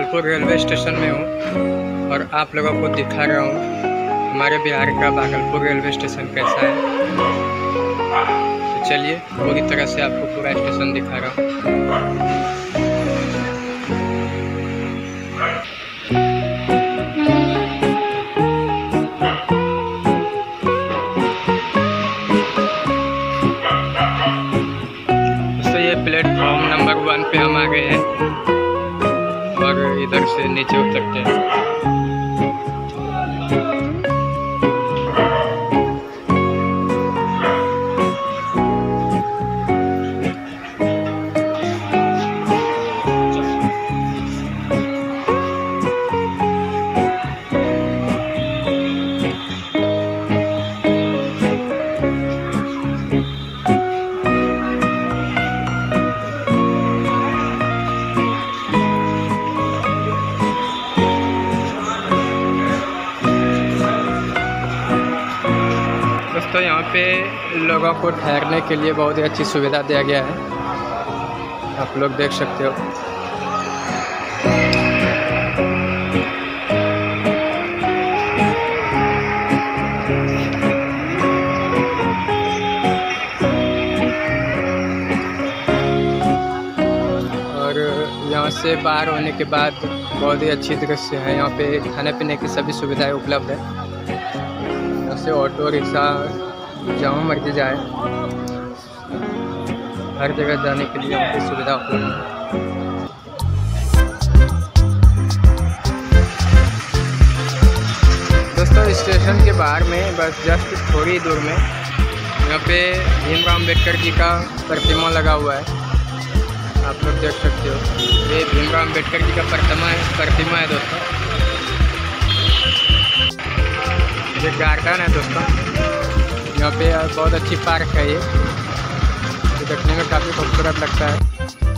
Bhagalpur railway station में हूँ और आप लोगों को दिखा रहा हूँ हमारे बिहार का भागलपुर रेलवे स्टेशन कैसा है। तो चलिए पूरी तरह से आपको पूरा स्टेशन दिखा रहा हूँ। तो ये प्लेटफॉर्म नंबर 1 पे हम आ गए हैं और इधर से नीचे उतरते हैं। दोस्तों यहाँ पे लोगों को ठहरने के लिए बहुत ही अच्छी सुविधा दिया गया है, आप लोग देख सकते हो। और यहाँ से बाहर होने के बाद बहुत ही अच्छी दृश्य है। यहाँ पे खाने पीने की सभी सुविधाएं उपलब्ध है। से ऑटो रिक्शा जहाँ मर्जी जाए, हर जगह जाने के लिए उनकी सुविधा उपलब्ध है। दोस्तों स्टेशन के बाहर में बस जस्ट थोड़ी दूर में यहाँ पे भीमराव अम्बेडकर जी का प्रतिमा लगा हुआ है, आप लोग देख सकते हो। ये भीमराव अम्बेडकर जी का प्रतिमा है दोस्तों। ये गार्डन है दोस्तों, यहाँ पे बहुत अच्छी पार्क है। ये देखने में काफ़ी खूबसूरत लगता है।